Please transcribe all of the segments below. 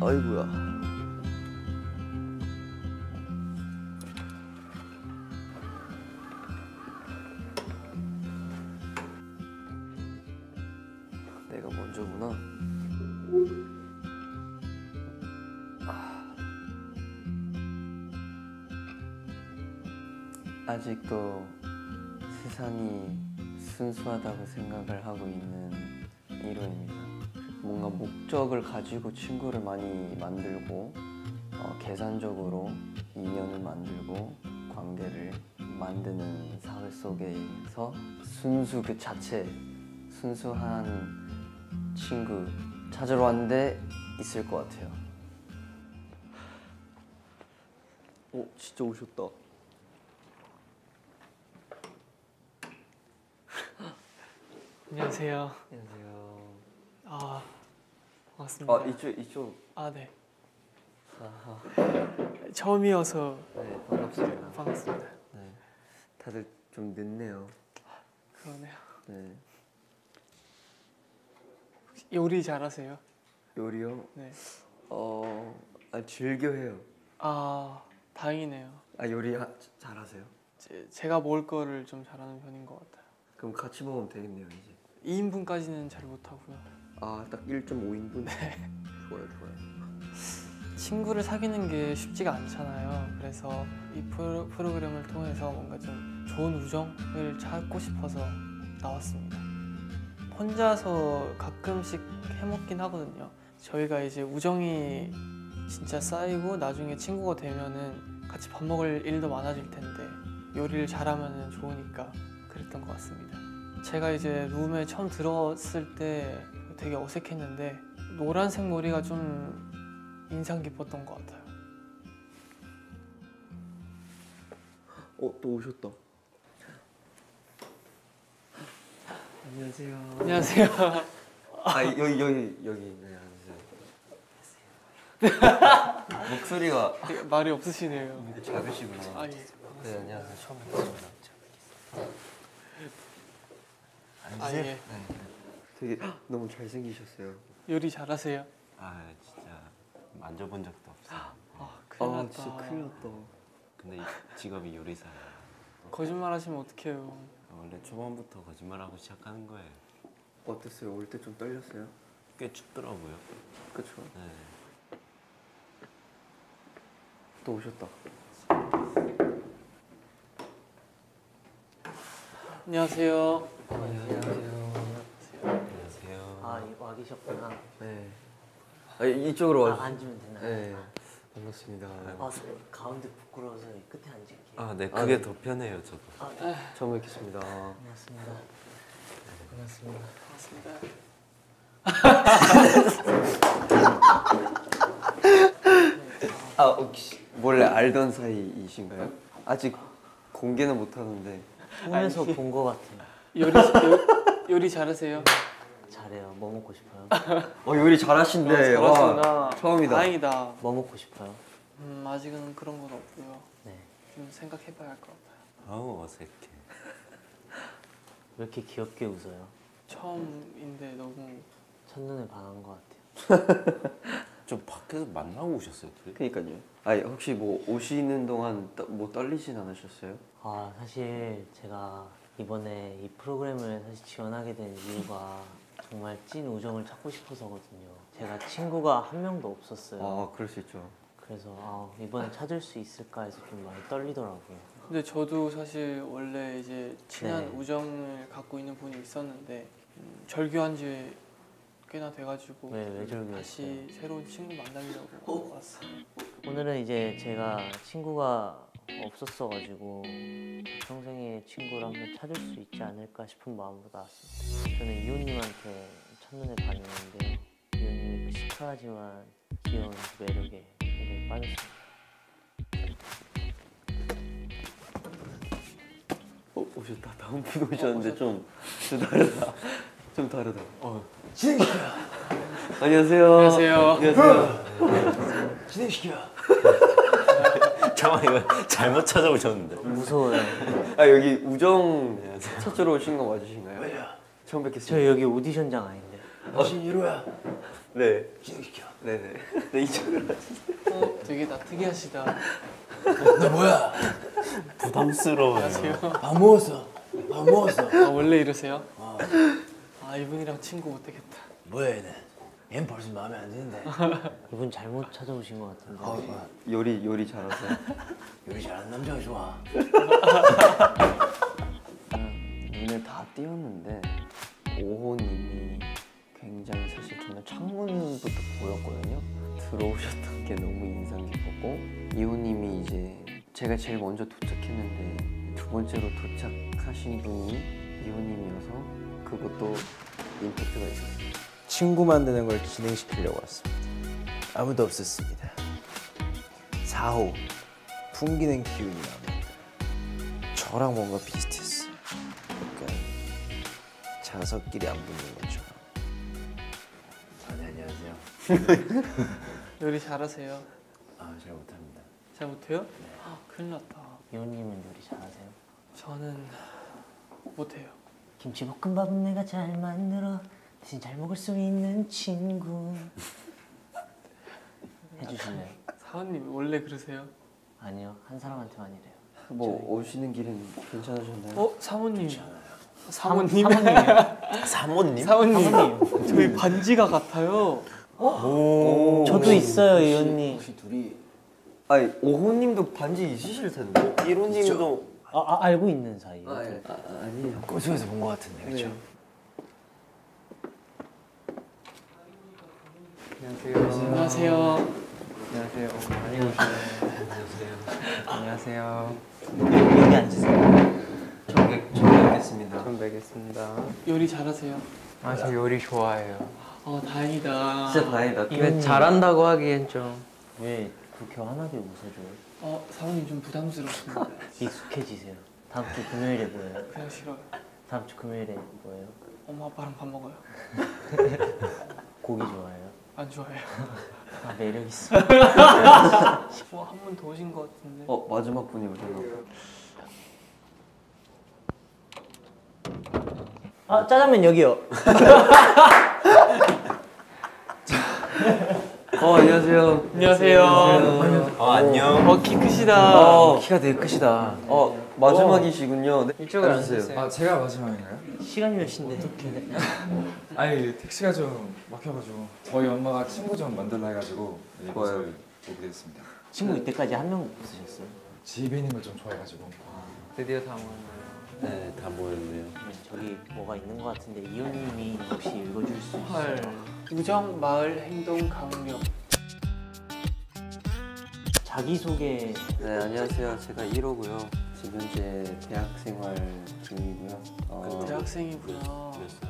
아이고야. 내가 먼저구나. 아직도 세상이 순수하다고 생각을 하고 있는 1호입니다. 뭔가 목적을 가지고 친구를 많이 만들고 계산적으로 인연을 만들고 관계를 만드는 사회 속에서 순수 그 자체, 순수한 친구 찾으러 왔는데 있을 것 같아요. 오, 진짜 오셨다. 안녕하세요. 안녕하세요. 아, 반갑습니다. 아, 이쪽. 아, 네. 아하. 처음이어서 네, 반갑습니다. 반갑습니다. 네, 다들 좀 늦네요. 그러네요. 네. 혹시 요리 잘하세요? 요리요? 네. 즐겨 해요. 아, 다행이네요. 아, 요리 잘하세요? 제가 먹을 거를 좀 잘하는 편인 것 같아요. 그럼 같이 먹으면 되겠네요, 이제. 2인분까지는 잘 못하고요. 아, 딱 1.5인분? 네. 좋아요. 친구를 사귀는 게 쉽지가 않잖아요. 그래서 이 프로그램을 통해서 뭔가 좀 좋은 우정을 찾고 싶어서 나왔습니다. 혼자서 가끔씩 해먹긴 하거든요. 저희가 이제 우정이 진짜 쌓이고 나중에 친구가 되면은 같이 밥 먹을 일도 많아질 텐데 요리를 잘하면 좋으니까 그랬던 것 같습니다. 제가 이제 룸에 처음 들어왔을 때 되게 어색했는데 노란색 머리가 좀 인상 깊었던 것 같아요. 또 오셨다. 안녕하세요. 안녕하세요. 아, 여기. 네, 앉으세요. 목소리가 되게 말이 없으시네요. 작으시구나. 아, 예. 네, 안녕하세요. 처음 뵙겠습니다. 아, 예. 네. 되게 너무 잘생기셨어요. 요리 잘하세요? 아, 진짜 만져본 적도 없어요. 아, 큰일 났다. 진짜 큰일 났다. 근데 직업이 요리사예요. 거짓말 하시면 어떡해요. 원래 초반부터 거짓말하고 시작하는 거예요. 어땠어요? 올 때 좀 떨렸어요? 꽤 춥더라고요. 그쵸? 네. 또 오셨다. 안녕하세요. 안녕하세요. 안녕하세요. 아, 와 계셨구나. 네. 이쪽으로 와주세요. 앉으면 되나요? 네. 반갑습니다. 가운데 부끄러워서 끝에 앉을게요. 아, 네, 그게 더 편해요, 저도. 처음 뵙겠습니다. 반갑습니다. 반갑습니다. 혹시 원래 알던 사이이신가요? 아직 공개는 못 하는데. 통해서 본 거 같아요. 요리 잘하세요? 잘해요. 뭐 먹고 싶어요? 요리 잘하신대. 잘하시구나. 와, 처음이다. 다행이다. 뭐 먹고 싶어요? 아직은 그런 건 없고요. 네. 좀 생각해봐야 할 것 같아요. 아우, 어색해. 왜 이렇게 귀엽게 웃어요? 처음인데 너무 첫눈에 반한 거 같아요. 좀 밖에서 만나고 오셨어요, 둘이? 그니까요. 혹시 뭐 오시는 동안 뭐 떨리진 않으셨어요? 아, 사실 제가 이번에 이 프로그램을 사실 지원하게 된 이유가 정말 찐 우정을 찾고 싶어서거든요. 제가 친구가 한 명도 없었어요. 그럴 수 있죠. 그래서 이번에 찾을 수 있을까 해서 좀 많이 떨리더라고요. 근데 저도 사실 원래 이제 친한 네. 우정을 갖고 있는 분이 있었는데 절교한 지 꽤나 돼가지고 왜 절교했어요? 다시 새로운 친구 만나려고 왔어요. 오늘은 이제 제가 친구가 없었어가지고 평생의 친구를 한번 찾을 수 있지 않을까 싶은 마음으로 나왔습니다. 저는 이호님한테 첫눈에 반했는데요. 이호님의 그 시크하지만 귀여운 그 매력에 굉장히 빠졌습니다. 오셨다. 다음 분 오셨는데 좀 다르다. 좀 다르다. 진행시켜! 안녕하세요. 안녕하세요. 진행시켜! 잠깐만, 이거 잘못 찾아오셨는데. 무서워요. 여기 우정 찾으러 오신 거 맞으신가요? 왜요? 처음 뵙겠습니다. 저 여기 오디션장 아닌데. 당신 1호야. 네. 진행시켜. 네네. 네 이쪽으로 와주세요. 되게 나 특이하시다. 너 뭐야? 부담스러워요. 안녕하세요. 밥 먹었어. 밥 먹었어. 아, 원래 이러세요? 아, 이분이랑 친구 못 되겠다. 뭐야 얘네? 얘는 벌써 마음에 안 드는데. 이분 잘못 찾아오신 것 같은데. 요리 잘하세요. 요리 잘하는 남자가 좋아. 눈에 다 띄었는데 5호님이 굉장히 사실 저는 창문부터 보였거든요. 들어오셨던 게 너무 인상 깊었고 2호님이 이제 제가 제일 먼저 도착했는데 두 번째로 도착하신 분이 2호님이어서 그것도 임팩트가 있었어요. 친구 만드는 걸 진행시키려고 왔습니다. 아무도 없었습니다. 4호 풍기는 기운이 납니다. 저랑 뭔가 비슷했어. 약간 자석끼리 안 붙는 것처럼. 네, 안녕하세요. 요리 잘하세요? 아, 잘 못합니다. 잘 못해요? 아, 큰일 났다. 이호님은 요리 잘하세요? 저는 못해요. 김치볶음밥은 내가 잘 만들어 대신 잘 먹을 수 있는 친구. 해주실래요? 사원님 원래 그러세요? 아니요, 한 사람한테만 이래요. 뭐 오시는 길은 괜찮으셨나요? 어? 사모님. 사모님? 사모님이요? 사모님? 사모님. 저희 반지가 같아요. 저도 있어요, 이호님. 혹시 둘이 아니 5호님도 반지 있으실 텐데. 1호님도 알고 있는 사이예요. 아니에요. 꼬수에서 본 것 같은데, 그렇죠? 안녕하세요. 안녕하세요. 여기 앉으세요. 처음 뵙겠습니다. 처음 뵙겠습니다. 요리 잘하세요? 아, 저 요리 좋아해요. 다행이다. 진짜 다행이다. 근데 잘한다고 하기엔 좀 왜 그렇게 환하게 웃어줘요? 사모님 좀 부담스럽습니다. 익숙해지세요. 다음 주 금요일에 뭐예요? 그냥 싫어요. 다음 주 금요일에 뭐예요? 엄마 아빠랑 밥 먹어요. 고기 좋아해요? 안 좋아해요. 아, 매력 있어. 한 분 더 오신 것 같은데. 마지막 분이 오셨나? 아, 짜장면 여기요. 안녕하세요. 안녕하세요. 안녕. 키 크시다. 키가 되게 크시다. 마지막이시군요. 네. 이쪽으로 앉으세요. 앉으세요. 아 제가 마지막인가요? 시간이 몇 시인데? 아니 택시가 좀 막혀가지고 저희 엄마가 친구 좀 만들라 해가지고 좋아요. 이곳을 오게 됐습니다. 친구 이때까지 한 명 없으셨어요? 집에 있는 걸 좀 좋아해가지고 드디어 다 모였네요. 네, 다 모였네요. 저기 뭐가 있는 것 같은데 이호님이 혹시 읽어줄 수 있어요? 헐. 우정, 마을, 행동, 강력. 자기소개. 네, 안녕하세요. 제가 1호고요. 지금 현재 대학 생활 중이고요. 대학생이구나. 몇 살?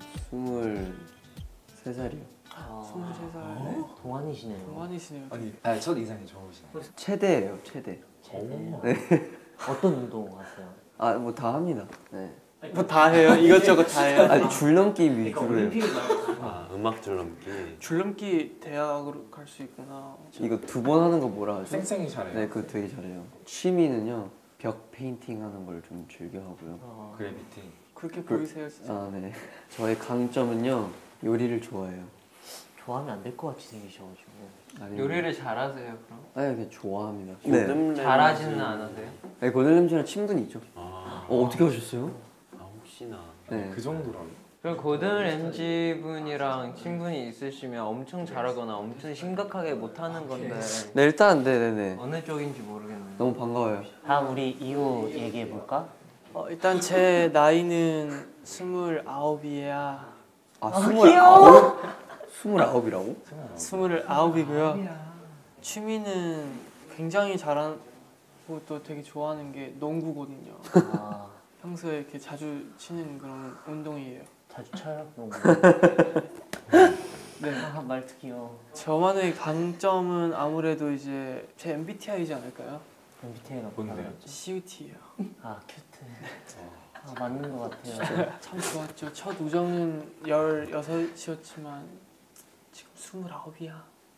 23살이요. 23살. 동안이시네요. 동안이시네요. 아니 첫 인상이 좋으시네요. 최대예요, 최대. 네. 어떤 운동 하세요? 뭐 다 합니다. 네. 뭐 다 해요? 이것저것 다 해요? 아니 줄넘기 위주로 해요. 음악 줄넘기. 줄넘기 대학으로 갈 수 있구나. 이거 2번 하는 거 뭐라 하죠? 쌩쌩이 잘해요. 네, 그거 되게 잘해요. 취미는요. 벽 페인팅 하는 걸 좀 즐겨 하고요. 그래비티. 그렇게 보이세요, 진짜. 네. 저의 강점은요. 요리를 좋아해요. 좋아하면 안 될 것 같이 생기셔가지고. 아니, 요리를 잘하세요, 그럼? 아니, 그냥 좋아합니다. 고든 잘하지는 않으세요? 네, 고들냄새랑 친분이 있죠. 어떻게 하셨어요? 혹시나. 네. 그 정도라고? 그럼 고든 램지 분이랑 친분이 있으시면 엄청 잘하거나 엄청 심각하게 못하는 건데 네, 일단 네네네. 어느 쪽인지 모르겠네요. 너무 반가워요. 다음 우리 2호 얘기해 볼까? 일단 제 나이는 29이야. 29? 29이라고? 29이고요. 취미는 굉장히 잘하고 또 되게 좋아하는 게 농구거든요. 아, 평소에 이렇게 자주 치는 그런 운동이에요. 자주 쳐요? 너무. 네. 말투 귀여워. 저만의 강점은 아무래도 이제 제 MBTI이지 않을까요? MBTI가 뭔데요? CUT예요. 아, 큐트. 아, 맞는 것 같아요. 참 좋았죠. 첫 우정은 16이었지만 지금 29이야.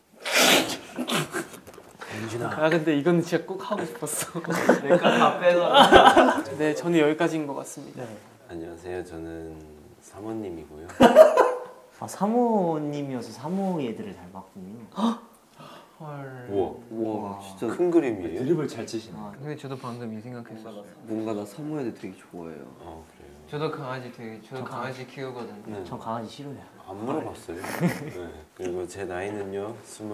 민준아. 근데 이건 진짜 꼭 하고 싶었어. 내가 다 빼서 네, 저는 여기까지인 것 같습니다. 안녕하세요. 저는 사모님이고요. 아 사모님이어서 사모 애들을 닮았군요. 헐. 우와. 우와 진짜 큰 그림이에요? 드립을 잘 치시네. 근데 저도 방금 이 생각했어요. 뭔가 나 사모예드 되게 좋아해요. 아 그래요? 저도 강아지 키우거든요. 네. 전 강아지 싫어해요. 안 물어봤어요. 네. 그리고 제 나이는요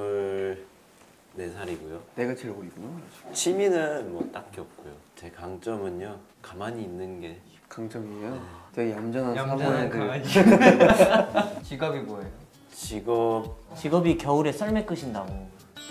24살이고요. 내가 제일 어리구나. 취미는 뭐 딱히 없고요. 제 강점은요 가만히 있는 게 강점이에요. 되게 얌전한 얌전한 사모예드. 강아지. 직업이 뭐예요? 직업. 직업이 겨울에 썰매 끄신다고.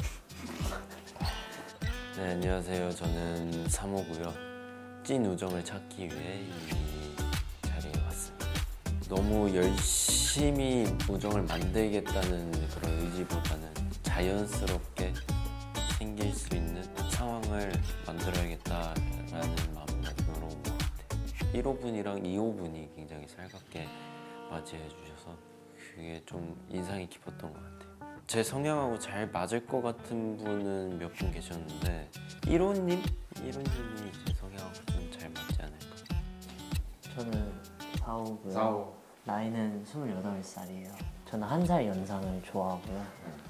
네 안녕하세요. 저는 사모고요. 찐 우정을 찾기 위해 이 자리에 왔습니다. 너무 열심히 우정을 만들겠다는 그런 의지보다는 자연스럽게 생길 수 있는 상황을 만들어야겠다라는 마음으로 들어온 것 같아요. 1호분이랑 2호분이 굉장히 살갑게 맞이해 주셔서 그게 좀 인상이 깊었던 것 같아요. 제 성향하고 잘 맞을 것 같은 분은 몇 분 계셨는데 1호님이 제 성향하고 좀 잘 맞지 않을까. 저는 4호고요. 4호. 나이는 28살이에요. 저는 1살 연상을 좋아하고요.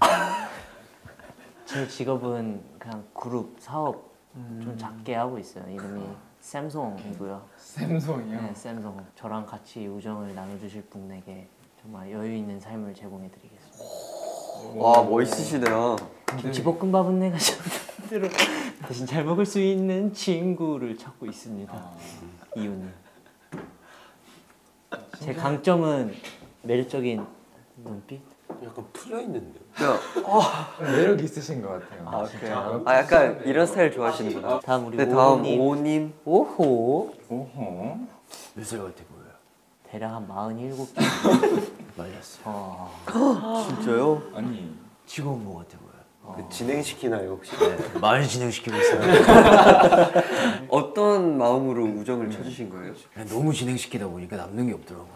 제 직업은 그냥 그룹 사업 좀 작게 하고 있어요. 이름이 샘송이고요. 샘송이요? 네, 샘송. 저랑 같이 우정을 나눠주실 분에게 정말 여유 있는 삶을 제공해드리겠습니다. 와 멋있으시네요. 김치볶음밥은 내가 절대로 대신 잘 먹을 수 있는 친구를 찾고 있습니다. 이유는 제 강점은 매력적인 눈빛. 약간 풀려 있는데요. 매력 있으신 것 같아요. 아 그래요? 아 약간 이런 스타일 좋아하시는구나. 다음 우리 네 다음 오호님. 오님. 오호. 오호. 몇 살 같아 보여요? 대략 한 47개. 말렸어요. 진짜요? 아니 직원 뭐 같아 보여요? 그 진행시키나요 혹시? 네, 많이 진행시키고 있어요. 어떤 마음으로 우정을 찾으신 거예요? 그냥 너무 진행시키다 보니까 남는 게 없더라고요.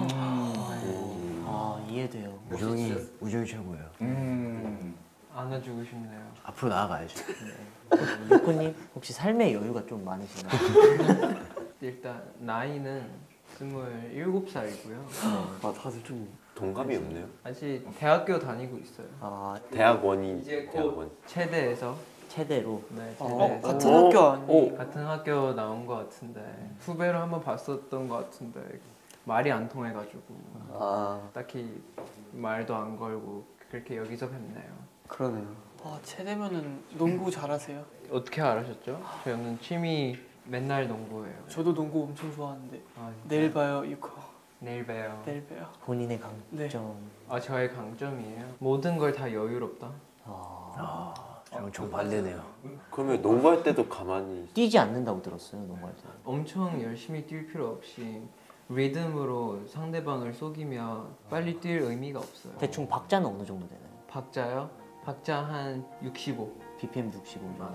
아 이해돼요. 우정이 최고예요. 안아주고 싶네요. 앞으로 나아가야죠. 유코님 혹시 삶의 여유가 좀 많으신가요? 일단 나이는 27살이고요. 아 다들 좀. 동갑이 없네요. 아직 대학교 다니고 있어요. 아 대학원이 이제 대학원. 체대에서. 최대로. 네, 어, 체대에서. 같은 학교 아니? 같은 학교 나온 것 같은데 후배로 한번 봤었던 것 같은데 말이 안 통해가지고 아 딱히 말도 안 걸고 그렇게 여기서 뵙네요. 그러네요. 아 체대면은 농구 잘하세요? 어떻게 알으셨죠? 저는 취미 맨날 농구예요. 저도 농구 엄청 좋아하는데 아, 내일 봐요 이거. 내일 봬요. 내일 봬요. 본인의 강점. 아 저의 강점이에요. 모든 걸 다 여유롭다. 저랑 정반대네요. 그러면 농구할 때도 가만히 뛰지 않는다고 들었어요 농구할 때. 엄청 열심히 뛸 필요 없이 리듬으로 상대방을 속이면 빨리 뛸 의미가 없어요. 대충 박자는 어느 정도 되나요? 박자요? 박자 한 65. BPM 65 정도.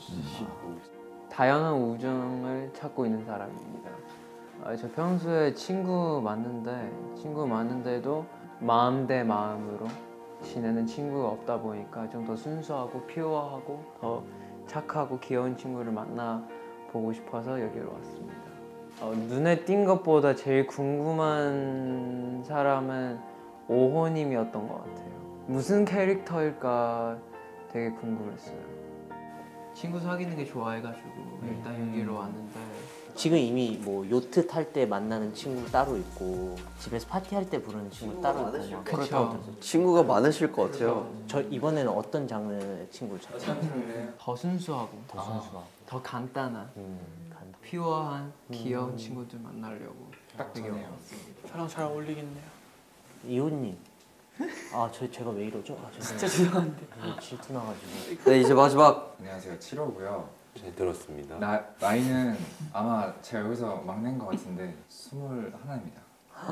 다양한 우정을 찾고 있는 사람입니다. 저 평소에 친구 많은데도 마음 대 마음으로 지내는 친구가 없다 보니까 좀 더 순수하고 퓨어하고 더 착하고 귀여운 친구를 만나 보고 싶어서 여기로 왔습니다. 눈에 띈 것보다 제일 궁금한 사람은 오호님이었던 것 같아요. 무슨 캐릭터일까 되게 궁금했어요. 친구 사귀는 게 좋아해가지고 일단 여기로 왔는데 지금 이미 뭐 요트 탈 때 만나는 친구 따로 있고 집에서 파티할 때 부르는 친구 따로 있고 막 그렇다고 들었어요. 친구가 많으실 것 같아요. 저 이번에는 어떤 장르의 친구를 찾죠? 더 순수하고 더 순수하고 더 간단한 간다. 퓨어한 귀여운 친구들 만나려고 딱 되게 좋네요. 왔습니다. 저랑 잘 어울리겠네요. 이호님. 제가 왜 이러죠? 진짜 죄송한데. 질투 나가지고. 네 이제 마지막. 안녕하세요. 7호고요. 잘 들었습니다. 나이는 아마 제가 여기서 막내인 것 같은데 21입니다.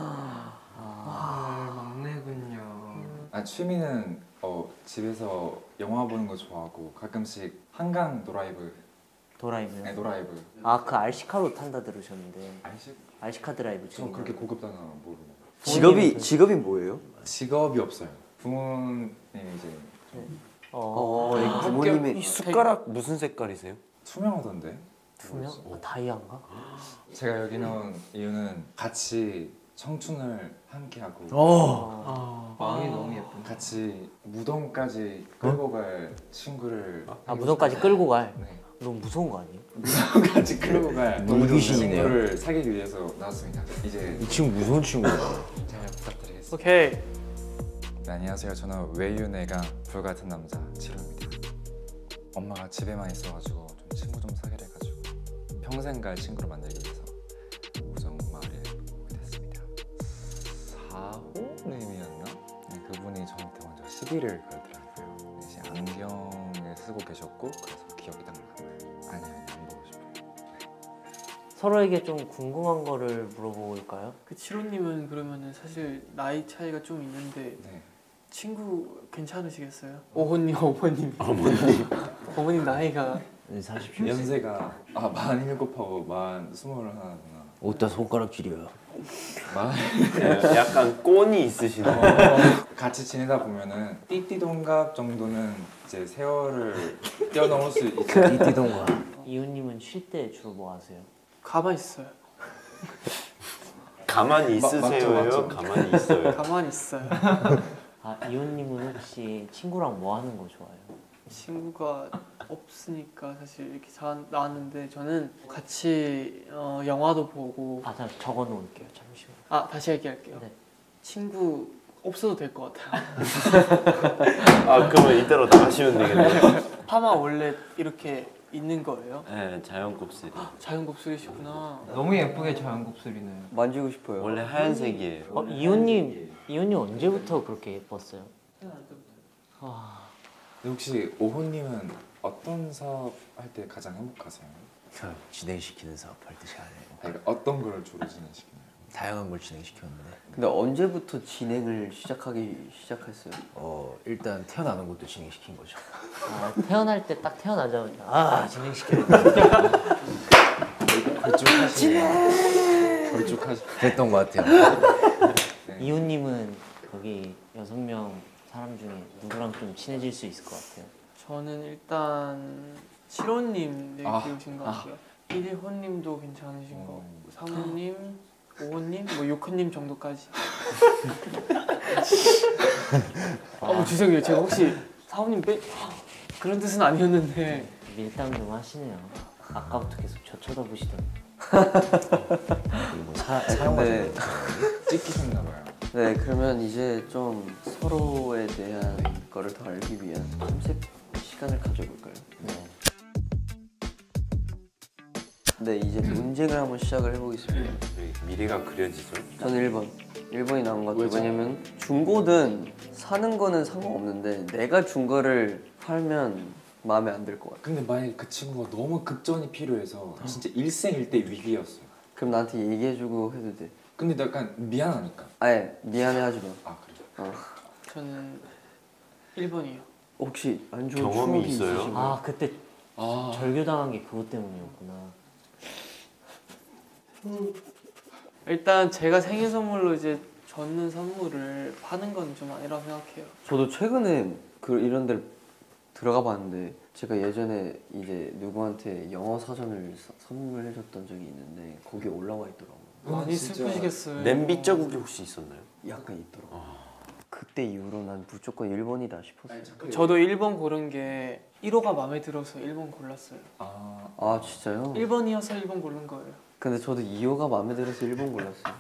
막내군요. 취미는 집에서 영화 보는 거 좋아하고 가끔씩 한강 노라이브. 도라이브요? 네, 노라이브. 그 RC카로 탄다 들으셨는데 RC카 드라이브 저 지금 그렇게 고급 단어 모르고. 직업이 뭐예요? 직업이 없어요. 부모님 이제 부모님이 숟가락 무슨 색깔이세요? 투명하던데. 투명? 다이아인가? 제가 여기 나온 이유는 같이 청춘을 함께하고 마음이 너무 예쁜. 같이 무덤까지 끌고 갈 친구를 아 무덤까지 끌고 갈. 네. 너무 무서운 거 아니에요? 무덤까지 끌고 갈 물귀신이네요. 친구를 사귀기 위해서 나왔습니다. 이제 이 친구 무서운 친구야. 잘 부탁드리겠습니다. 오케이. 네, 안녕하세요. 저는 외유내가 불같은 남자 7호입니다. 엄마가 집에만 있어가지고 좀 친구 좀 사귀려 해가지고 평생 갈 친구를 만들기 위해서 우정 마을에 오게 됐습니다. 4호님이었나? 네, 그분이 저한테 먼저 시비를 걸더라고요. 이제 안경을 쓰고 계셨고 그래서 기억이 딱 나요. 아니 안 보고 싶어요. 서로에게 좀 궁금한 거를 물어볼까요? 그 7호님은 그러면은 사실 나이 차이가 좀 있는데 네. 친구 괜찮으시겠어요? 오호님, 어머님 나이가 네, 40초. 연세가 47하고 21하구나. 어디다 손가락질이야. 약간 꼰이 있으시네. 같이 지내다 보면은 띠띠동갑 정도는 이제 세월을 뛰어넘을 수 있죠. 이띠동가. 이웃님은 쉴 때 주로 뭐 하세요? 가만히 있어요. 가만히 있으세요요? 맞죠. 가만히 있어요. 가만히 있어요. 아 이웃님은 혹시 친구랑 뭐 하는 거 좋아해요? 친구가 없으니까 사실 이렇게 나왔는데 저는 같이 영화도 보고 아 잠깐 적어 놓을게요. 잠시만. 다시 얘기할게요. 네. 친구 없어도 될 것 같아요. 아 그러면 이대로 나가시면 되겠네요. 파마 원래 이렇게 있는 거예요? 네, 자연 곱슬이. 자연 곱슬이시구나. 너무 예쁘게 자연 곱슬이네요. 만지고 싶어요. 원래 하얀색이에요. 이웃님 언제부터 그렇게 예뻤어요? 근데 혹시 오호님은 어떤 사업 할 때 가장 행복하세요? 저 진행시키는 사업할 때 잘해요. 그러니까 어떤 걸 주로 진행시키나요? 다양한 걸 진행시켰는데 근데 언제부터 진행을 시작했어요? 일단 태어나는 것도 진행시킨 거죠. 태어날 때 딱 태어나자마자 진행시켜야 돼. 걸쭉하시네요. 걸쭉하시. 그랬던 것 같아요. 네. 이웃님은 거기 6명 사람 중에 누구랑 좀 친해질 수 있을 것 같아요? 저는 일단 7호님 되게 아. 귀여우신 것 같고요. 1호님도 괜찮으신 것 같고 3호님, 5호님, 뭐 6호님 정도까지. 죄송해요. 제가 혹시 4호님 그런 뜻은 아니었는데. 밀당 좀 하시네요. 아까부터 계속 저 쳐다보시더니. 그리고 사용하는 거. 찍히셨나 봐요. 네, 그러면 이제 좀 서로에 대한 거를 더 알기 위한 탐색 시간을 가져볼까요? 네, 이제 논쟁을 한번 시작을 해보겠습니다. 미래가 그려지죠. 저는 1번이 나온 것 같아요. 왜냐면 중고든 사는 거는 상관없는데 내가 준 거를 팔면 마음에 안 들 것 같아요. 근데 만약에 그 친구가 너무 급전이 필요해서 진짜 일생일대 위기였어요. 그럼 나한테 얘기해주고 해도 돼. 근데 약간 미안하니까. 아예 미안해하지 마. 아 그래요? 저는 1번이요. 혹시 안 좋은 경험이 추억이 있어요? 있으신가요? 아 그때 아 절교당한 게 그것 때문이었구나. 일단 제가 생일 선물로 이제 줬는 선물을 파는 건 좀 아니라고 생각해요. 저도 최근에 이런 데를 들어가 봤는데 제가 예전에 이제 누구한테 영어 사전을 선물해줬던 적이 있는데 거기에 올라와 있더라고요. 많이 진짜 슬프시겠어요. 냄비 자국이 혹시 있었나요? 약간 있더라고요. 그때 이후로 난 무조건 1번이다 싶었어요. 저도 1번 고른 게 1호가 마음에 들어서 1번 골랐어요. 아 진짜요? 1번이어서 1번 고른 거예요. 근데 저도 2호가 마음에 들어서 1번 골랐어요.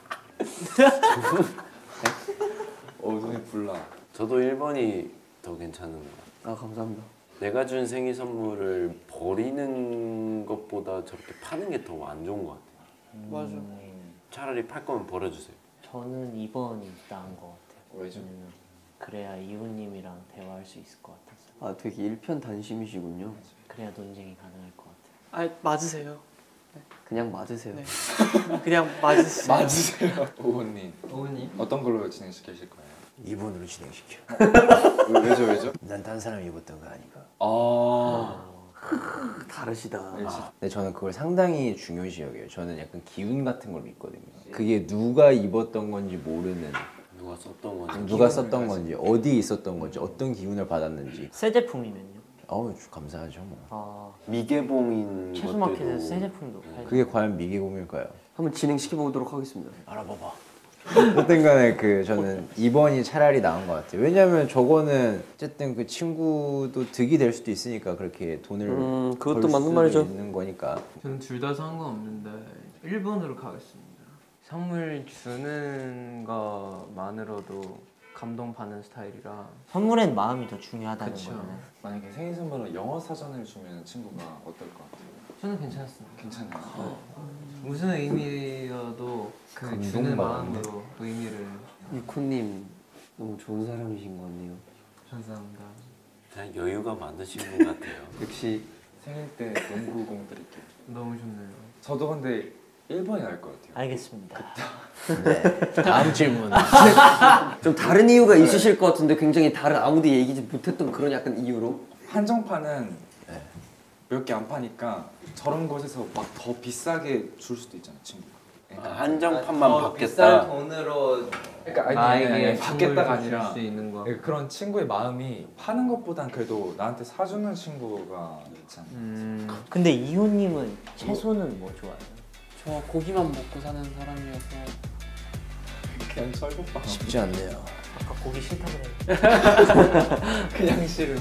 눈이 불나. 저도 1번이 더 괜찮은 것 같아요. 아 감사합니다. 내가 준 생일 선물을 버리는 것보다 저렇게 파는 게 더 안 좋은 것 같아요. 맞아. 차라리 팔 거면 버려주세요. 저는 2번이 나은 것 같아요. 왜죠? 왜냐면 그래야 이웃님이랑 대화할 수 있을 것 같아서. 아 되게 일편단심이시군요. 그래야 논쟁이 가능할 것 같아요. 맞으세요. 그냥 맞으세요. 네. 그냥 맞으세요. 맞으세요. 오호님 오은님? 어떤 걸로 진행시키실 거예요? 2번으로 진행시켜. 왜죠? 난 딴 사람이 입었던 거 아니까. 다르시다. 근데 저는 그걸 상당히 중요시 여겨요. 저는 약간 기운 같은 걸 믿거든요. 그게 누가 입었던 건지 모르는, 누가 썼던 건지. 누가 썼던 건지, 어디에 있었던 건지, 어떤 기운을 받았는지. 새 제품이면요? 감사하죠 뭐. 미개봉인 채소마켓에서 것들도 새 제품도 팔죠. 그게 과연 미개공일까요? 한번 진행시켜 보도록 하겠습니다. 알아봐봐. 어쨌든 간에 그 저는 2번이 차라리 나은 것 같아요. 왜냐면 저거는 어쨌든 그 친구도 득이 될 수도 있으니까 그렇게 돈을 그것도 벌 맞는 수도 말이죠. 있는 거니까. 저는 둘 다 상관없는데 1번으로 가겠습니다. 선물 주는 것만으로도 감동받는 스타일이라. 선물엔 마음이 더 중요하다는 그쵸. 거잖아요. 만약에 생일 선물로 영어 사전을 주면 친구가 어떨 것 같아요? 저는 괜찮습니다. 괜찮아요? 무슨 의미여도 그 주는 마음으로 의미를. 이코님 너무 좋은 사람이신 것 같네요. 감사합니다. 그냥 여유가 많으신 분 같아요. 역시 생일 때 농구공 드릴게요. 너무 좋네요. 저도 근데 1번이 나을 것 같아요. 알겠습니다. 네. 다음 질문. 좀 다른 이유가 있으실 것 같은데 굉장히 다른 아무도 얘기지 못했던 그런 약간 이유로. 한정판은 몇 개 안 파니까 저런 곳에서 막 더 비싸게 줄 수도 있잖아요, 친구가. 그러니까, 한정판만 비싼 받겠다. 돈으로 그러니까 나에게 받겠다가 선물 아니라 줄수 있는 거. 그런 친구의 마음이 파는 것보단 그래도 나한테 사주는 친구가 있잖아요. 근데 이호님은 채소는 뭐 좋아해요? 저 고기만 먹고 사는 사람이어서 그냥 철국빵. 쉽지 않네요. 아까 고기 싫다고 그랬는데. 그냥 싫음.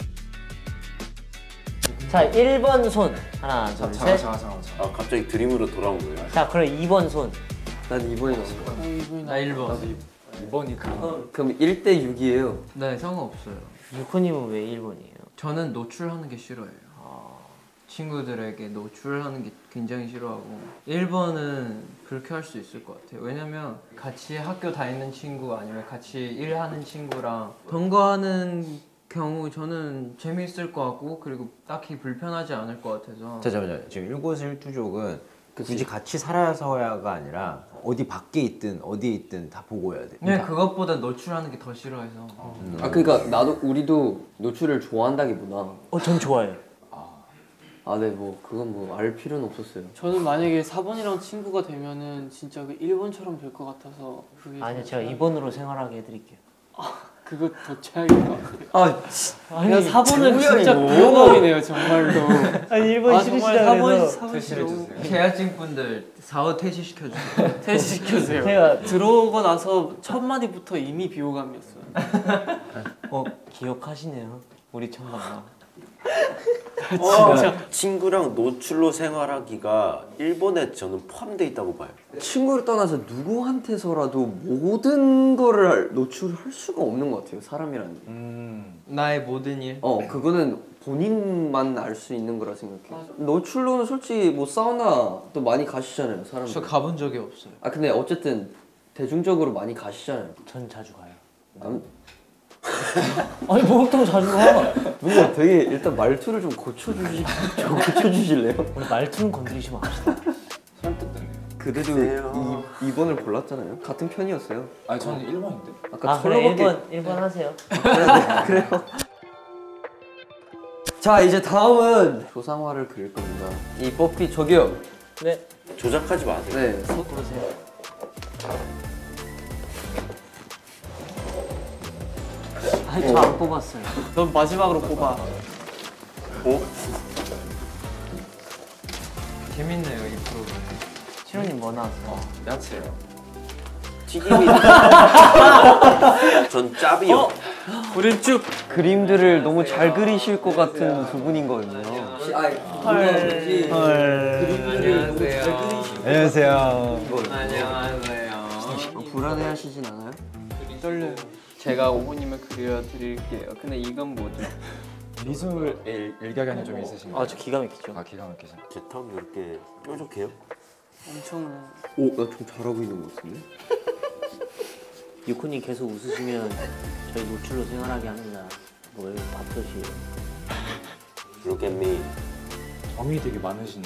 자, 1번 손. 하나, 둘, 셋. 잠깐. 아 갑자기 드림으로 돌아온 거예요? 자, 그럼 2번 손. 난 2번이 나온 거야. 이분이 나 1번. 2번이 그럼 1대 6이에요. 네, 상관없어요. 유코님은 왜 1번이에요? 저는 노출하는 게 싫어해요. 친구들에게 노출하는 게 굉장히 싫어하고 1번은 그렇게 할 수 있을 것 같아요. 왜냐면 같이 학교 다니는 친구 아니면 같이 일하는 친구랑 동거하는 경우 저는 재미있을 것 같고 그리고 딱히 불편하지 않을 것 같아서. 잠깐만요. 지금 일거수일투족은 굳이 같이 살아서야가 아니라 어디 밖에 있든 어디에 있든 다 보고 해야 돼. 네, 그것보다 노출하는 게 더 싫어해서. 아 그러니까 나도 우리도 노출을 좋아한다기보다. 전 좋아해요. 아 네 뭐 그건 뭐 알 필요는 없었어요. 저는 만약에 4번이랑 친구가 되면은 진짜 그 1번처럼 될 것 같아서 그게 아니요, 제가 잘- 2번으로 생활하게 해드릴게요. 그거 더 최악일 것 같아요. 아 그냥 4번은 뭐야, 진짜 이거. 부영감이네요 정말로. 아니 1번 아 정말 4번 퇴실해 싫어. 주세요. 계약직 분들 4호 퇴실시켜주세요. 퇴시시켜주세요. 제가 들어오고 나서 첫 마디부터 이미 비호감이었어요. 기억하시네요. 우리 첫 만남. 친구랑 노출로 생활하기가 일본에 저는 포함되어 있다고 봐요. 친구를 떠나서 누구한테서라도 모든 거를 노출할 수가 없는 것 같아요. 사람이라는 게. 나의 모든 일. 그거는 본인만 알 수 있는 거라 생각해. 노출로는 솔직히 뭐 사우나 또 많이 가시잖아요, 사람들. 저 가본 적이 없어요. 아 근데 어쨌든 대중적으로 많이 가시잖아요. 전 자주 가요. 남- 아니 목욕탕 자주 가. 뭔가 되게 일단 말투를 좀 고쳐주실래요? 우리 말투는 건드리시면 합시다. 설득되네요. 그래도 2번을 골랐잖아요. 같은 편이었어요. 아니 저는 1번인데. 아까 아 그래 철로밖에 1번 하세요. 그래요. 자 이제 다음은 조상화를 그릴 겁니다. 이 뽀삐 저기요. 네. 조작하지 마세요. 네. 고르세요. 아니 저 안 뽑았어요. 넌 마지막으로 뽑아. 재밌네요 이 프로그램. 치료님 뭐 나왔어요? 야채요. 튀김이. 전 짭이요. 우린 쭉. 그림들을 너무 잘 그리실 것 같은 두 분인 거예요. 안녕하세요. 안녕하세요. 안녕하세요. 불안해하시진 않아요? 떨려요. 제가 오호님을 그려드릴게요. 근데 이건 뭐죠? 미술 일가견이 좀 있으신가요? 저 기가 막히죠. 아 기가 막히죠. 제 턱이 이렇게 뾰족해요? 엄청 오, 나 좀 잘하고 있는 것 같은데? 유코님 계속 웃으시면 저희 노출로 생활하게 합니다. 뭐 여기 밥솥이에요. Look at me. 정이 되게 많으시네.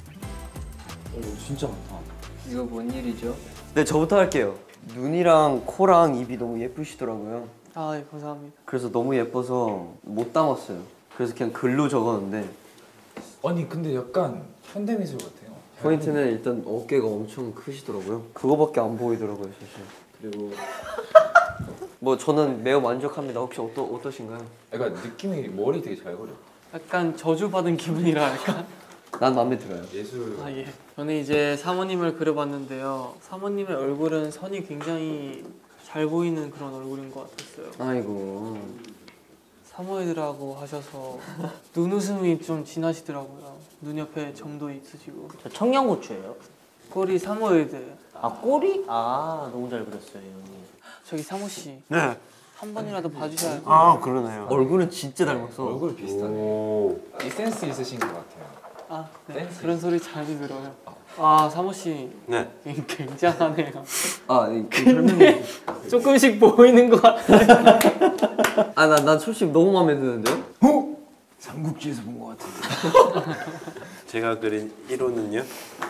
진짜 많다. 이거 뭔 일이죠? 네, 저부터 할게요. 눈이랑 코랑 입이 너무 예쁘시더라고요. 아 예, 감사합니다. 그래서 너무 예뻐서 못 담았어요. 그래서 그냥 글로 적었는데 아니 근데 약간 현대미술 같아요. 포인트는 일단 어깨가 엄청 크시더라고요. 그거밖에 안 보이더라고요, 사실. 그리고 뭐 저는 매우 만족합니다. 혹시 어떠신가요? 약간 느낌이 머리 되게 잘 그려. 약간 저주받은 기분이라 할까? 난 마음에 들어요. 예술 아 예. 저는 이제 사모님을 그려봤는데요. 사모님의 얼굴은 선이 굉장히 잘 보이는 그런 얼굴인 것 같았어요. 아이고. 사모예드라고 하셔서 눈웃음이 좀 진하시더라고요. 눈 옆에 점도 있으시고. 저 청양고추예요. 꼬리 사모예드. 아 꼬리? 아 너무 잘 그렸어요 형님. 저기 사모 씨. 네. 한 번이라도 봐주셔야 돼요. 아 그러네요. 얼굴은 진짜 닮았어. 얼굴 비슷하네. 이 센스 있으신 것 같아요. 아, 네. 그런 소리 자주 들어요. 아, 사모 씨. 네. 굉장하네요. 아, 설명해. 조금씩 보이는 것 같아요. 아, 난 솔직히 너무 마음에 드는데요? 삼국지에서 본 것 같은데. 제가 그린 1호는요?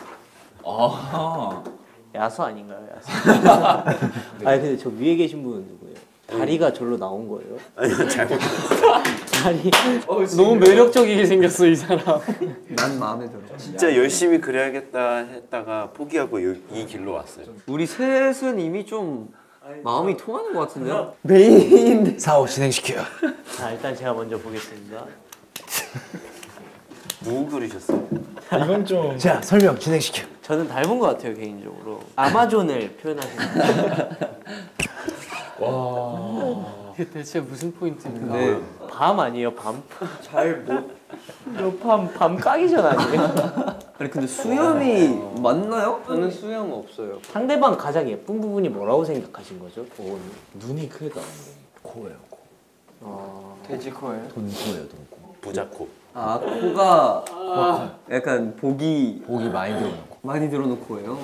아. 야수 아닌가요 야수? 아니 근데 저 위에 계신 분은 누구예요? 다리가 절로 나온 거예요? 아니요 잘못. 다리 너무 매력적이게 생겼어, 이 사람. 난 마음에 들어. 진짜 열심히 그려야겠다 했다가 포기하고 이 길로 왔어요. 우리 셋은 이미 좀 마음이 통하는 것 같은데요? 메인인데. 사오 진행시켜요. 자 일단 제가 먼저 보겠습니다. 누구 그리셨어요? 이건 좀 자 설명 진행시켜. 저는 닮은 것 같아요 개인적으로. 아마존을 표현하신 이게 대체 무슨 포인트인가? 네. 밤 아니에요 밤? 잘 못. 밤 까기전 아니에요? 아니, 근데 수염이 맞나요? 저는 수염 없어요. 상대방 가장 예쁜 부분이 뭐라고 생각하신 거죠? 오은. 눈이 크다. 코예요 코. 돼지 코예요? 돈코예요 돈코. 부자코. 아, 코가 약간 복이 많이 들어오는 코. 많이 들어오는 코예요.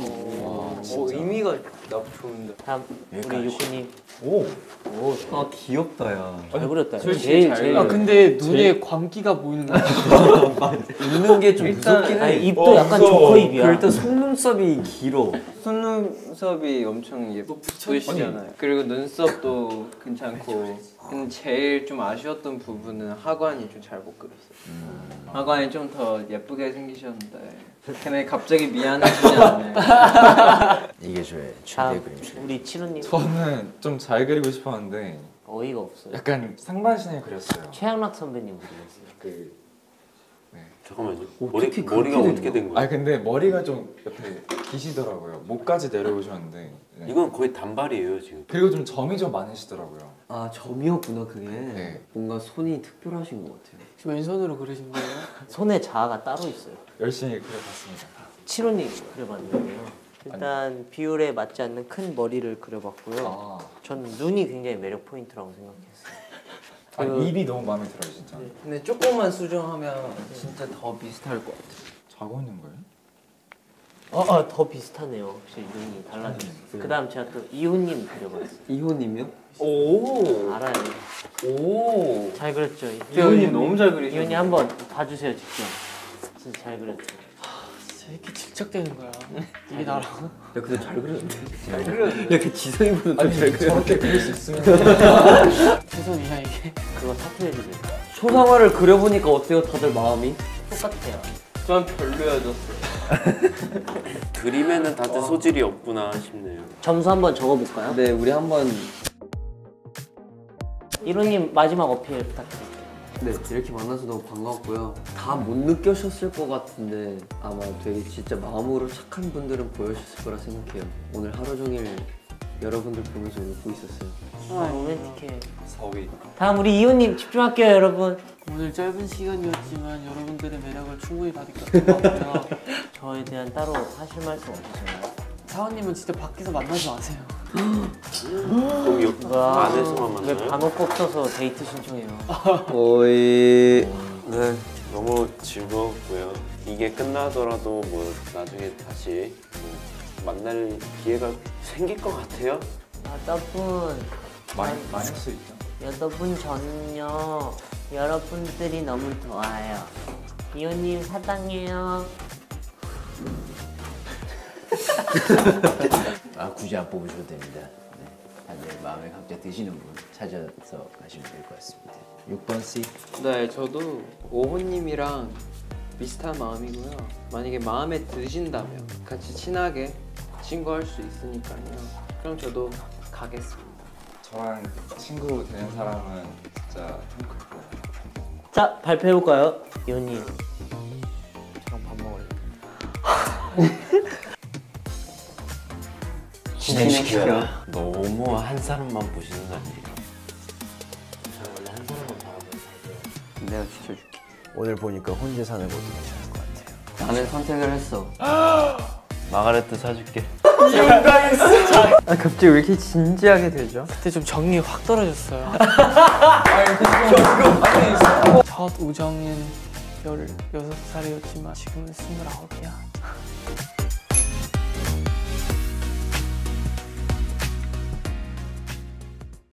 의미가 나쁘 좋은데. 다음 우리 유쿠님. 오. 아, 귀엽다, 야. 잘 그렸다. 솔직히 잘 제일 아, 근데 눈에 광기가 보이는 거 같아요. 웃는 게 좀 무섭긴 아니 해. 입도 약간 조커 입이야. 그 일단 속눈썹이 길어. 속눈썹이 엄청 예쁘시잖아요. 그리고 눈썹도 괜찮고. 근데 제일 좀 아쉬웠던 부분은 하관이 좀 잘 못 그렸어요. 하관이 좀 더 예쁘게 생기셨는데 걔네 갑자기 미안해지지 않네. 이게 저의 최대 다음 그림실. 우리 치루님. 저는 좀 잘 그리고 싶었는데 어이가 없어요. 약간 상반신을 그렸어요. 최양락 선배님 그리셨어요. 그 잠깐만요. 어떻게 머리가 그렇게 어떻게 된 거예요? 아 근데 머리가 좀 옆에 기시더라고요. 목까지 내려오셨는데. 네. 이건 거의 단발이에요 지금. 그리고 좀 점이 좀 많으시더라고요. 아, 점이었구나, 그게. 네. 뭔가 손이 특별하신 것 같아요. 왼손으로 그리신 거예요? 손에 자아가 따로 있어요. 열심히 그려봤습니다. 치루님 그려봤는데요. 일단 비율에 맞지 않는 큰 머리를 그려봤고요. 아, 저는 눈이 굉장히 매력 포인트라고 생각했어요. 입이 너무 마음에 들어요 진짜. 근데 조금만 수정하면 진짜 더 비슷할 것 같아요. 자고 있는 거예요? 더 비슷하네요. 확실히 눈이 달라졌어요. 그다음 제가 또 이호님 그려봤어요. 이호님이요? 오. 알아요. 오. 잘 그렸죠. 이호님 너무 잘 그리셨어요. 이호님 한번 봐주세요 직접. 진짜 잘 그렸죠. 진짜 이렇게 질척대는 거야. 이게 나랑. 야, 근데 잘 그렸는데. 잘 그렸는데. 이렇게 지성이보다 아니 잘 그렸는데. 저렇게 그릴 수 있으면 죄송해요, 이게. 그거 사투해주세요. 초상화를 그려보니까 어때요, 다들 마음이? 똑같아요. 전 별로여졌어요. 그림에는 다들 소질이 없구나 싶네요. 점수 한번 적어볼까요? 네, 우리 한번. 이호님 마지막 어필 부탁드릴게요. 네, 이렇게 만나서 너무 반가웠고요. 다 못 느끼셨을 것 같은데 아마 되게 진짜 마음으로 착한 분들은 보여주셨을 거라 생각해요. 오늘 하루 종일 여러분들 보면서 웃고 있었어요. 아 로맨틱해. 서위. 다음 우리 이호님 집중할게요 여러분. 오늘 짧은 시간이었지만 여러분들의 매력을 충분히 다 느꼈던 것 같고요. 저에 대한 따로 하실 말씀 없으세요? 사원님은 진짜 밖에서 만나지 마세요. 그럼 여기 와, 안에서만 왜 만나요? 반옷 없어서 데이트 신청해요? 오이. 네, 너무 즐거웠고요. 이게 끝나더라도 뭐 나중에 다시 뭐 만날 기회가 생길 것 같아요. 여러분, 많을 수 있죠. 여러분 저는요 여러분들이 너무 좋아요. 이호님 사랑해요. 아 굳이 안 뽑으셔도 됩니다. 네. 다들 마음에 각자 드시는 분 찾아서 가시면 될 것 같습니다. 6번 C. 네, 저도 오호님이랑 비슷한 마음이고요. 만약에 마음에 드신다면 같이 친하게 친구할 수 있으니까요. 그럼 저도 가겠습니다. 저랑 친구 되는 사람은 진짜 톰크루즈. 자 발표해볼까요? 이호님 저랑 밥 진행시켜. 너무 한 사람만 보시는 거 아니에요? 저는 원래 한 사람만 바라보는 타입이에요. 내가 지켜줄게. 오늘 보니까 혼자 사는 것도 괜찮을 것 같아요. 나는 선택을 했어. 마가레트 사줄게. 아, 갑자기 왜 이렇게 진지하게 되죠? 그때 좀 정이 확 떨어졌어요. 첫 우정은 16살이었지만 지금은 29이야.